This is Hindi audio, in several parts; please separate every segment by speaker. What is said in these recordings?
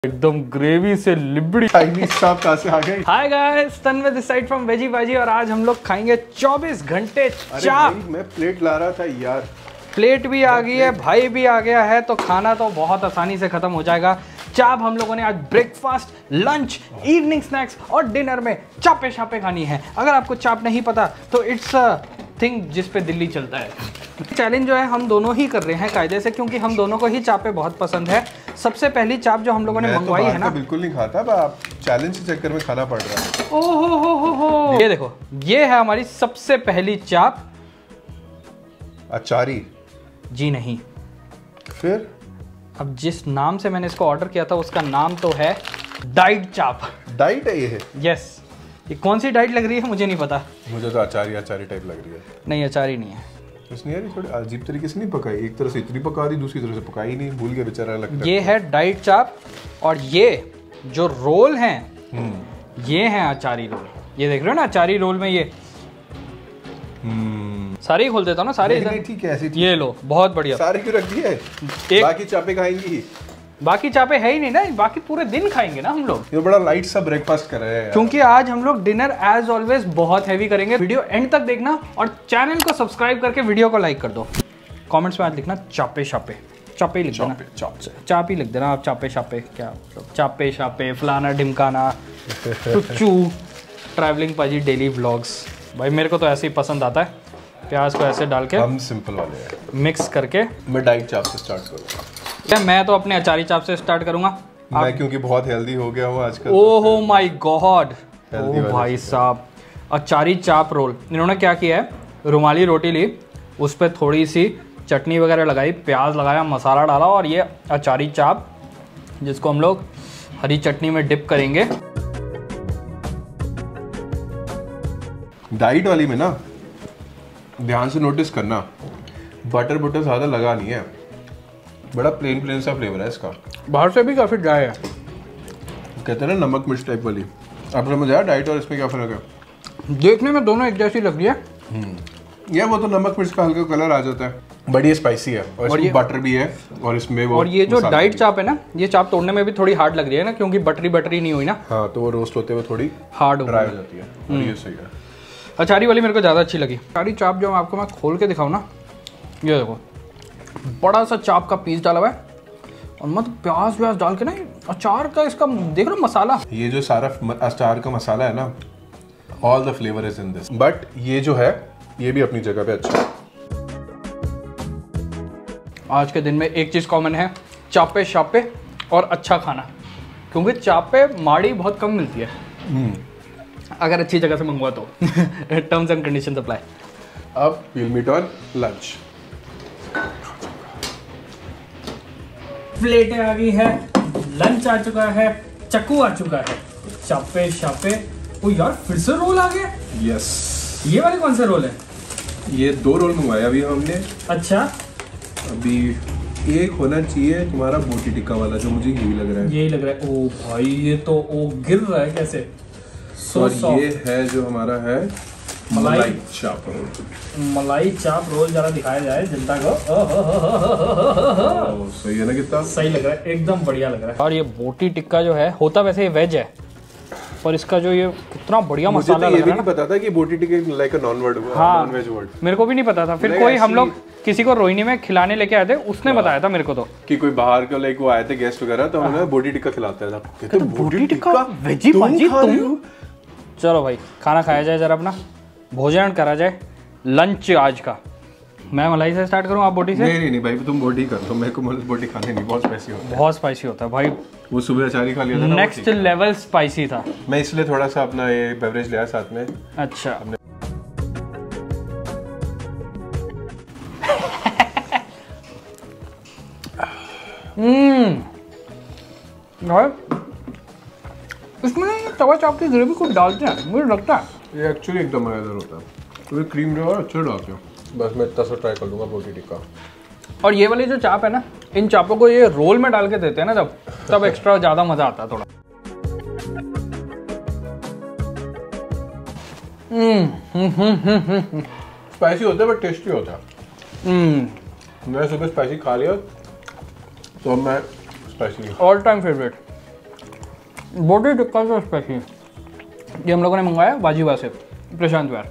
Speaker 1: एकदम ग्रेवी से लिबड़ी
Speaker 2: चाइनीज चाप कहाँ से आ गई।
Speaker 1: Hi guys, Tanmay this side from veggie bhaji और आज हम लोग खाएंगे 24 घंटे चाप।
Speaker 2: मैं प्लेट ला रहा था यार,
Speaker 1: प्लेट भी आ गई है, भाई भी आ गया है, तो खाना तो बहुत आसानी से खत्म हो जाएगा। चाप हम लोगों ने आज ब्रेकफास्ट, लंच, इवनिंग स्नैक्स और डिनर में चापे शापे खानी है। अगर आपको चाप नहीं पता तो इट्स अ थिंग जिस पे दिल्ली चलता है। चैलेंज जो है हम दोनों ही कर रहे हैं कायदे से, क्योंकि हम दोनों को ही चापे बहुत पसंद है। सबसे पहली चाप जो हम लोगों ने मंगवाई है ना,
Speaker 2: बिल्कुल नहीं खाता, आप चैलेंज के चक्कर में खाना पड़ रहा है।
Speaker 1: ओहो हो, ये देखो, ये है हमारी सबसे पहली चाप।
Speaker 2: अचारी
Speaker 1: जी नहीं,
Speaker 2: फिर
Speaker 1: अब जिस नाम से मैंने इसको ऑर्डर किया था उसका नाम तो है डाइट चाप।
Speaker 2: डाइट है ये?
Speaker 1: यस। ये कौन सी डाइट लग रही है मुझे नहीं पता।
Speaker 2: मुझे तो अचारी टाइप लग रही है।
Speaker 1: नहीं, अचारी नहीं है।
Speaker 2: उसने यार थोड़ी अजीब तरीके से नहीं पकाई, एक तरह से इतनी पका दी, दूसरी तरह से पकाई नहीं, भूल गया बेचारा। लगता
Speaker 1: ये है डाइट चाप और ये जो रोल हैं ये हैं अचारी रोल। ये देख रहे हो ना, अचारी रोल में ये सारे ही खोल देता हूँ ना, सारे
Speaker 2: नहीं, ठीक है ऐसे।
Speaker 1: ये लो, बहुत बढ़िया।
Speaker 2: सारे क्यों रख दिए? बाकी चापे खाएंगी।
Speaker 1: बाकी चापे है ही नहीं ना, बाकी पूरे दिन खाएंगे ना हम लोग।
Speaker 2: ये बड़ा लाइट सा ब्रेकफास्ट कर रहे हैं
Speaker 1: क्योंकि आज हम लोग डिनर एज ऑलवेज बहुत हैवी करेंगे। वीडियो एंड तक देखना और चैनल को सब्सक्राइब करके वीडियो को लाइक कर दो। कमेंट्स में आज लिखना चापे शापे, चापे ही लिख देना, चाप ही लिख देना आप। चापे शापे क्या, चापे शापे, फलाना ढिमकाना, टुच्चू, ट्रैवलिंग पाजी, डेली व्लॉग्स। भाई मेरे को तो ऐसे ही पसंद आता है, प्याज को ऐसे डाल के।
Speaker 2: हम सिंपल वाले हैं,
Speaker 1: मिक्स करके।
Speaker 2: मैं डाइट चाप से स्टार्ट करूंगा।
Speaker 1: मैं तो अपने अचारी चाप से स्टार्ट करूंगा।
Speaker 2: मैं क्योंकि बहुत हेल्दी हो गया हूँ आजकल।
Speaker 1: ओहो माय गॉड, ओ भाई साहब, अचारी चाप रोल। इन्होंने क्या किया है, रुमाली रोटी ली, उस पर थोड़ी सी चटनी वगैरह लगाई, प्याज लगाया, मसाला डाला, और ये अचारी चाप जिसको हम लोग हरी चटनी में डिप करेंगे।
Speaker 2: डाइट वाली में ना ध्यान से नोटिस करना, बटर ज़्यादा लगा नहीं है, बड़ा प्लेन सा फ्लेवर है इसका। बाहर से भी काफ़ी ड्राई है, कहते हैं ना नमक मिर्च टाइप वाली। आप समझ आया डाइट और इसमें क्या फ़र्क है?
Speaker 1: देखने में दोनों एक जैसी लग रही है।
Speaker 2: ये वो तो नमक मिर्च का हल्का कलर आ जाता है, बड़ी स्पाइसी है और इसमें बटर भी है और इसमें वो।
Speaker 1: और ये जो डाइट चाप है ना, ये चाप तोड़ने में भी थोड़ी हार्ड लग रही है ना, क्योंकि बटरी नहीं हुई ना।
Speaker 2: हाँ, तो वो रोस्ट होते हुए थोड़ी
Speaker 1: हार्ड
Speaker 2: ड्राई हो जाती है और ये सही है।
Speaker 1: अचारी वाली मेरे को ज़्यादा अच्छी लगी। अचारी चाप जो आपको मैं खोल के दिखाऊँ ना, ये देखो, बड़ा सा चाप का पीस डाला हुआ है और मतलब प्याज व्याज डाल के ना, अचार का इसका देख रहे हो मसाला, ये
Speaker 2: जो सारा अचार का मसाला है ना, all the flavour is in this. But ये जो है ये भी अपनी जगह पे अच्छा है।
Speaker 1: आज के दिन में एक चीज़ कॉमन है, चापे शापे और अच्छा खाना, क्योंकि चापे माड़ी बहुत कम मिलती है अगर अच्छी जगह से मंगवा तो। Terms and conditions apply.
Speaker 2: अब वील मीट ऑन लंच।
Speaker 1: प्लेटें आ गई है, लंच आ चुका है, चक्कू आ चुका है, चापे शापे। ओ यार, फिर से रोल आ गया।
Speaker 2: यस।
Speaker 1: ये वाले कौन से रोल है?
Speaker 2: ये 2 रोल मंगवाया अभी हमने।
Speaker 1: अच्छा,
Speaker 2: अभी एक होना चाहिए तुम्हारा बोटी टिक्का वाला, जो मुझे यही लग रहा है।
Speaker 1: यही लग रहा है। ओ भाई, ये तो ओ गिर रहा है कैसे।
Speaker 2: और ये है जो हमारा है मलाई चाप रोल।
Speaker 1: मलाई चाप रोल जरा दिखाया जाए जनता को।
Speaker 2: सही है ना, कितना
Speaker 1: सही लग रहा है, एकदम बढ़िया लग रहा है। और ये बोटी टिक्का जो है, होता वैसे ये वेज है, पर इसका जो ये कितना बढ़िया मसाला लग रहा है। मुझे तो ये भी
Speaker 2: नहीं पता था कि boti tikka like a non word हुआ। हाँ, नॉन वेज वर्ड मेरे
Speaker 1: को भी नहीं पता था। फिर कोई हम लोग किसी को रोहिणी में खिलाने लेके आए थे, उसने बताया था मेरे को तो, कि
Speaker 2: कोई बाहर के लाइक वो आए थे गेस्ट वगैरह, तो उन्होंने बोटी टिक्का खिलाता था।
Speaker 1: कहते बोटी टिक्का वेजी भाजी तुम। चलो भाई, खाना खाया जाए, जरा अपना भोजन करा जाए, लंच आज का। मैं मलाई से स्टार्ट करूं, आप बोटी से?
Speaker 2: नहीं भाई, तुम बोटी कर लो, मेरे को बोटी खाने नहीं, बहुत स्पाइसी होता है।
Speaker 1: बहुत स्पाइसी होता है भाई।
Speaker 2: वो सुबह अचारी खा लिया था ना,
Speaker 1: नेक्स्ट लेवल स्पाइसी था।
Speaker 2: मैं इसलिए थोड़ा सा अपना ये बेवरेज लिया साथ में।
Speaker 1: अच्छा। इसमें तवा चाप की ग्रेवी को डालते हैं, मुझे लगता है
Speaker 2: ये एक्चुअली एकदम मजेदार होता है। तो क्रीम जो है अच्छा डालते हैं। बस मैं इतना सा ट्राई कर लूँगा बोटी टिक्का।
Speaker 1: और ये वाली जो चाप है ना, इन चापों को ये रोल में डाल के देते हैं ना, तब एक्स्ट्रा ज़्यादा मज़ा आता है थोड़ा।
Speaker 2: स्पाइसी होता है बट टेस्टी होता है। मैं सुबह स्पाइसी खा लिया, तो मैं स्पाइसी
Speaker 1: ऑल टाइम फेवरेट। बोटी टिक्का तो स्पेशल, ये हम लोगों ने मंगवाया वाजीवा से, प्रशांत विहार।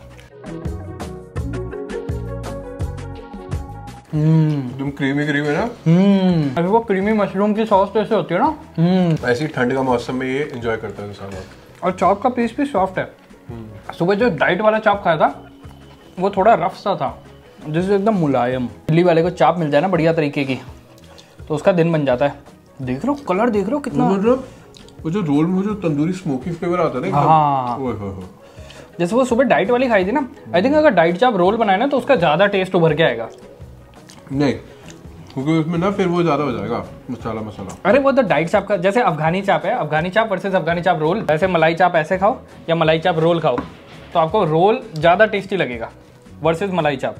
Speaker 2: तुम क्रीमी ना।
Speaker 1: अभी वो क्रीमी मशरूम की सॉस जैसे होती है ना।
Speaker 2: ऐसी ठंड का मौसम में ये एंजॉय करता है इंसान।
Speaker 1: और चाप का पीस भी सॉफ्ट है। सुबह जो डाइट वाला चाप खाया था वो थोड़ा रफ सा था, जैसे एकदम मुलायम। दिल्ली वाले को चाप मिल जाए ना बढ़िया तरीके की तो उसका दिन बन जाता है। देख रहे हो कलर, देख रहे हो कितना,
Speaker 2: मतलब वो जो रोल में जो तंदूरी स्मोकी फ्लेवर आता है ना।
Speaker 1: हाँ, जैसे वो सुबह डाइट वाली खाई थी ना, आई थिंक अगर डाइट चाप रोल बनाए ना तो उसका ज्यादा टेस्ट उभर के आएगा।
Speaker 2: नहीं, क्योंकि उसमें ना फिर वो ज्यादा हो जाएगा मसाला।
Speaker 1: अरे वो तो डाइट चाप का, जैसे अफगानी चाप है, अफगानी चाप वर्सेस अफगानी चाप रोल, वैसे मलाई चाप ऐसे खाओ या मलाई चाप रोल खाओ तो आपको रोल ज्यादा टेस्टी लगेगा वर्सेस मलाई चाप।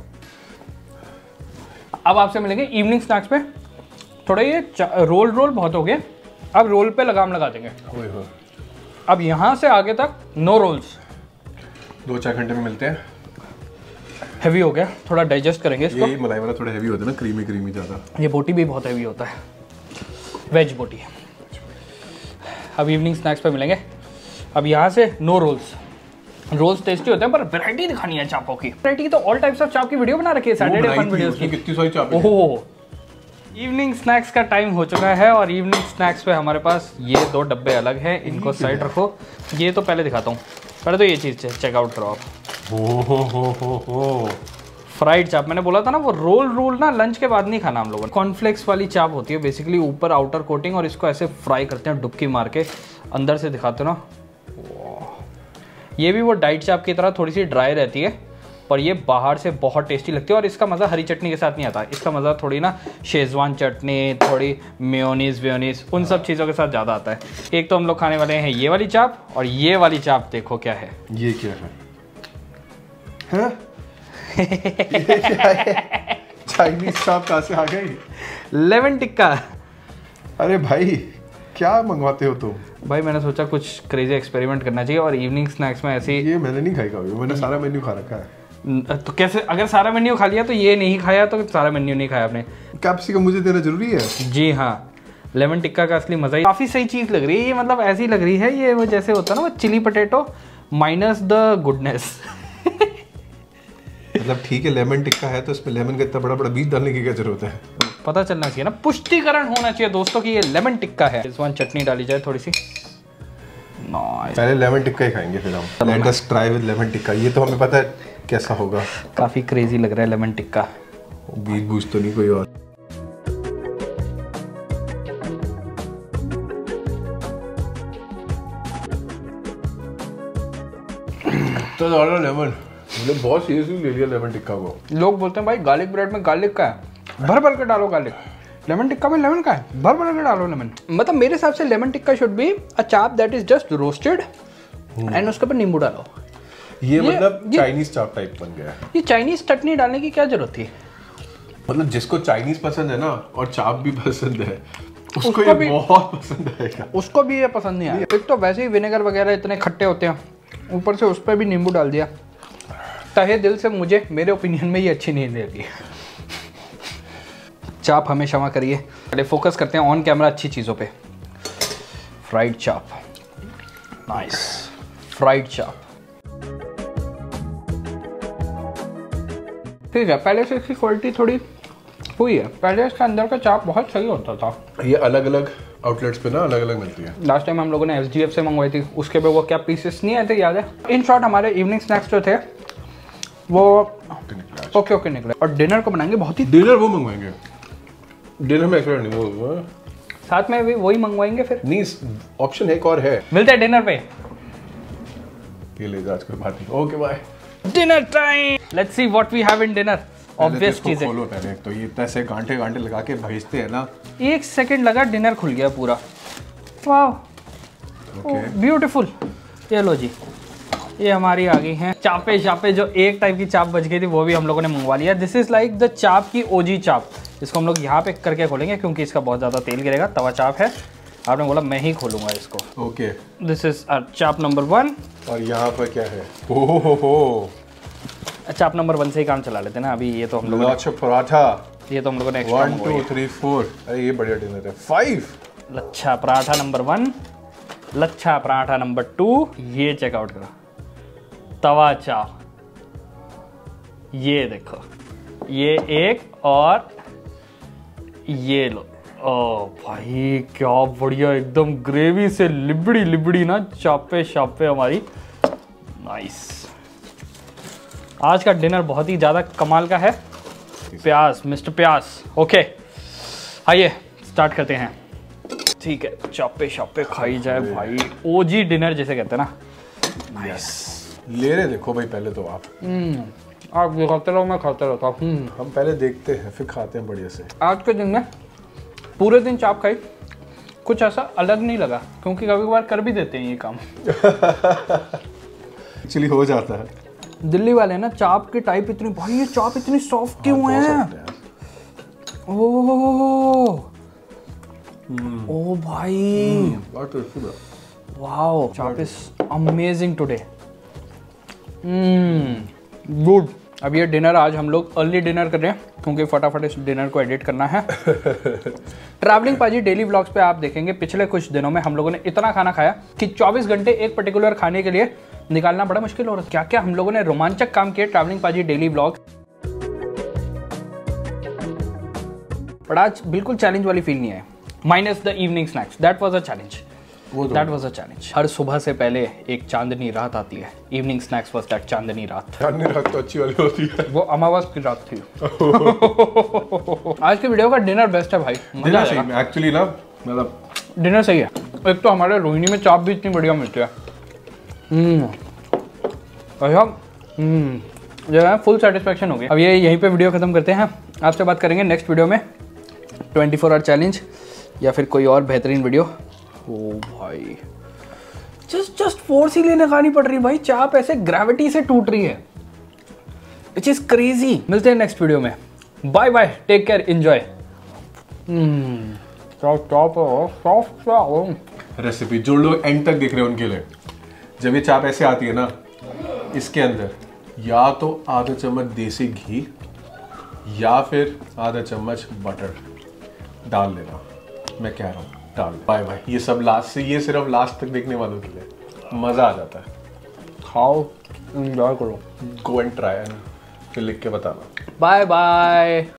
Speaker 1: अब आपसे मिलेंगे इवनिंग स्नैक्स पे। थोड़ा ये रोल बहुत हो गए, अब रोल पे लगाम लगा देंगे। अब यहाँ से आगे तक नो रोल्स।
Speaker 2: 2-4 घंटे में मिलते हैं।
Speaker 1: हैवी हो गया, थोड़ा डाइजेस्ट करेंगे इसको।
Speaker 2: ये मलाई वाला थोड़ा हैवी होता है ना, क्रीमी ज़्यादा।
Speaker 1: ये बोटी भी बहुत हैवी होता है, वेज बोटी। अब इवनिंग स्नैक्स पे मिलेंगे। अब यहाँ से नो रोल्स। रोल्स टेस्टी होते हैं पर वैरायटी दिखानी है चापों की। वैरायटी तो ऑल टाइप्स ऑफ चाप की वीडियो बना रखी है सैटरडे फन वीडियोस की।
Speaker 2: कितनी सारी चाप।
Speaker 1: ओहो, इवनिंग स्नैक्स का टाइम हो चुका है और इवनिंग स्नैक्स पे हमारे पास ये 2 डब्बे अलग हैं, इनको साइड रखो। ये तो पहले दिखाता हूँ, पहले तो ये चीज़ चेकआउट करो आप।
Speaker 2: हो
Speaker 1: फ्राइड चाप, मैंने बोला था ना वो रोल ना लंच के बाद नहीं खाना हम लोगों ने। कॉर्नफ्लेक्स वाली चाप होती है बेसिकली, ऊपर आउटर कोटिंग और इसको ऐसे फ्राई करते हैं डुबकी मार के, अंदर से दिखाते हो ना। ये भी वो डाइट चाप की तरह थोड़ी सी ड्राई रहती है पर ये बाहर से बहुत टेस्टी लगती है और इसका मज़ा हरी चटनी के साथ नहीं आता। इसका मज़ा थोड़ी ना शेजवान चटनी, थोड़ी मेयोनीज उन सब चीज़ों के साथ ज़्यादा आता है। एक तो हम लोग खाने वाले हैं ये वाली चाप, और ये वाली चाप देखो क्या है।
Speaker 2: ये क्या है? चाइनीज चाप कहाँ से आ गई?
Speaker 1: लेमन टिक्का।
Speaker 2: अरे भाई क्या मंगवाते हो तुम?
Speaker 1: भाई मैंने सोचा कुछ क्रेजी एक्सपेरिमेंट करना चाहिए और इवनिंग स्नैक्स में ऐसे।
Speaker 2: ये मैंने नहीं खाई कभी, मैंने सारा मेन्यू खा रखा है।
Speaker 1: तो कैसे, अगर सारा मेन्यू खा लिया तो ये नहीं खाया तो सारा मेन्यू नहीं खाया आपने।
Speaker 2: कैप्सिकम मुझे देना जरूरी है?
Speaker 1: जी हाँ, लेमन टिक्का का असली मजा ही। काफी सही चीज लग रही है ये, मतलब ऐसी लग रही है ये वो जैसे होता है ना वो chilli potato minus the goodness.
Speaker 2: मतलब ठीक है लेमन टिक्का है तो इसमें लेमन का इतना बड़ा बीज डालने की क्या जरूरत है?
Speaker 1: पता चलना चाहिए ना, पुष्टिकरण होना चाहिए दोस्तों की ये लेमन टिक्का है। शेजवान चटनी डाली जाए थोड़ी सी।
Speaker 2: पहले लेमन टिक्का ही खाएंगे फिर हम। Let us try with lemon tikka. ये तो हमें पता है कैसा होगा।
Speaker 1: काफी क्रेजी लग रहा है लेमन टिक्का।
Speaker 2: बीज बूझ तो नहीं कोई और? तो लेमन मतलब बहुत सीरियसली ले लिया लेमन टिक्का को।
Speaker 1: लोग बोलते हैं भाई गार्लिक ब्रेड में गार्लिक का है, भर के डालो गार्लिक। लेमन टिक्का में लेमन का है, भर के डालो लेमन। मतलब मेरे हिसाब से lemon tikka should be a chaap that is just roasted and उसके ऊपर नींबू डालो।
Speaker 2: ये मतलब चाइनीज चाप टाइप बन गया है।
Speaker 1: ये चाइनीज चटनी डालने की क्या जरूरत थी?
Speaker 2: मतलब जिसको चाइनीज पसंद है ना और चाप भी पसंद है उसको ये बहुत पसंद आएगा।
Speaker 1: उसको भी ये पसंद नहीं आया। एक तो वैसे ही विनेगर वगैरह इतने खट्टे होते हैं, ऊपर से उस पर भी नींबू डाल दिया। तहे दिल से मुझे मेरे ओपिनियन में ये अच्छी नहीं लगी। चाप हमें क्षमा करिए, पहले फोकस करते हैं ऑन कैमरा अच्छी चीज़ों पे। फ्राइड चाप, नाइस फ्राइड चाप। ठीक है, पहले से इसकी क्वालिटी थोड़ी हुई है। पहले इसके अंदर का चाप बहुत सही होता था।
Speaker 2: ये अलग अलग आउटलेट्स पे ना अलग अलग मिलती है।
Speaker 1: लास्ट टाइम हम लोगों ने SGF से मंगवाई थी, उसके पे वो क्या पीसेस नहीं आए थे याद है? इन शॉर्ट हमारे इवनिंग स्नैक्स जो थे वो ओके निकले। और डिनर को बनाएंगे बहुत ही।
Speaker 2: डिनर वो मंगवाएंगे, डिनर में एक्स्ट्रा नहीं, वो
Speaker 1: साथ में भी वही मंगवाएंगे फिर।
Speaker 2: नहीं, ऑप्शन एक और है।
Speaker 1: मिलते हैं डिनर पे।
Speaker 2: ये ले जा, आज कोई बात नहीं। Okay bye.
Speaker 1: Dinner time, let's see what we have in dinner. Obvious चीज है।
Speaker 2: खोलो पहले, तो ये इतना से घंटे लगा के भेजते हैं ना।
Speaker 1: 1 सेकंड लगा, डिनर खुल गया पूरा। वाह, ब्यूटीफुल। ये लो जी, ये हमारी आ गई हैं चापे जो एक टाइप की चाप बच गई थी वो भी हम लोगों ने मंगवा लिया। दिस इज लाइक द चाप की OG चाप। इसको हम लोग यहाँ पे करके खोलेंगे क्योंकि इसका बहुत ज़्यादा तेल गिरेगा। तवा चाप है, आपने बोला मैं ही खोलूंगा इसको।
Speaker 2: Okay,
Speaker 1: this is chaap number 1।
Speaker 2: और यहाँ पर क्या है? ओहो,
Speaker 1: चाप नंबर 1 से ही काम चला लेते ना अभी। ये तो हम लोग
Speaker 2: अच्छा पराठा,
Speaker 1: ये तो हम लोगों ने एक्स्ट्रा
Speaker 2: 1 2 3 4। अरे ये बढ़िया डिनर है। 5
Speaker 1: लच्छा पराठा नंबर 1। लच्छा पराठा नंबर 2, ये चेकआउट करो, तवा चाप, ये देखो, ये एक और ये लो। ओ भाई क्या बढ़िया, एकदम ग्रेवी से लिबड़ी लिबड़ी ना चापे शापे हमारी। नाइस। आज का डिनर बहुत ही ज़्यादा कमाल का है। प्याज, मिस्टर प्याज। ओके आइए स्टार्ट करते हैं। ठीक है, चापे शापे खाई जाए भाई, ओजी डिनर जिसे कहते हैं ना।
Speaker 2: नाइस। ले रहे देखो भाई, पहले तो आप
Speaker 1: खाते रहो, मैं खाता रहता हूँ।
Speaker 2: हम पहले देखते हैं फिर खाते हैं बढ़िया से।
Speaker 1: आज के दिन में पूरे दिन चाप खाई, कुछ ऐसा अलग नहीं लगा, क्योंकि कभी कभार कर भी देते हैं ये काम।
Speaker 2: एक्चुअली हो जाता है।
Speaker 1: दिल्ली वाले ना चाप की टाइप इतनी, भाई ये चाप इतनी सॉफ्ट क्यों है? ओ भाई, वाओ, चाप इज अमेजिंग टुडे। गुड। अब ये डिनर आज हम लोग अर्ली डिनर कर रहे हैं, क्योंकि फटाफट इस डिनर को एडिट करना है। ट्रैवलिंग पाजी डेली व्लॉग्स पे आप देखेंगे पिछले कुछ दिनों में हम लोगों ने इतना खाना खाया कि 24 घंटे एक पर्टिकुलर खाने के लिए निकालना बड़ा मुश्किल हो रहा है। क्या क्या हम लोगों ने रोमांचक काम किए ट्रैवलिंग पाजी डेली व्लॉग। पर आज बिल्कुल चैलेंज वाली फील नहीं है, minus the evening snacks. That was a challenge, that was a challenge. हर सुबह से पहले एक चांदनी रात आती है। इवनिंग स्नैक्स वाज दैट चांदनी रात।
Speaker 2: चांदनी रात तो अच्छी वाली होती है,
Speaker 1: वो अमावस की रात थी। आज के वीडियो का डिनर बेस्ट है भाई, मजा आएगा।
Speaker 2: एक्चुअली ना मतलब
Speaker 1: डिनर सही है। एक तो हमारे रोहिणी में चाप भी इतनी बढ़िया मिलती है। अच्छा, जो है फुल सेटिस्फेक्शन हो गया। अब ये यहीं पे वीडियो खत्म करते हैं। आपसे बात करेंगे नेक्स्ट वीडियो में 24 आवर चैलेंज या फिर कोई और बेहतरीन वीडियो। ओ भाई, जस्ट फोर्स ही लेने खानी पड़ रही भाई, चाप ऐसे ग्रेविटी से टूट रही है, विच इज क्रेजी। मिलते हैं नेक्स्ट वीडियो में। Bye bye, take care, enjoy.
Speaker 2: Recipe जो लोग एंड तक देख रहे हैं उनके लिए, जब ये चाप ऐसे आती है ना, इसके अंदर या तो आधा चम्मच देसी घी या फिर आधा चम्मच बटर डाल लेना। मैं कह रहा हूँ डाल। Bye bye. ये सब लास्ट से, ये सिर्फ लास्ट तक देखने वालों के लिए। मज़ा आ जाता है।
Speaker 1: खाओ, एंजॉय करो।
Speaker 2: गो एंड ट्राई, फिर लिख के बताना।
Speaker 1: Bye bye.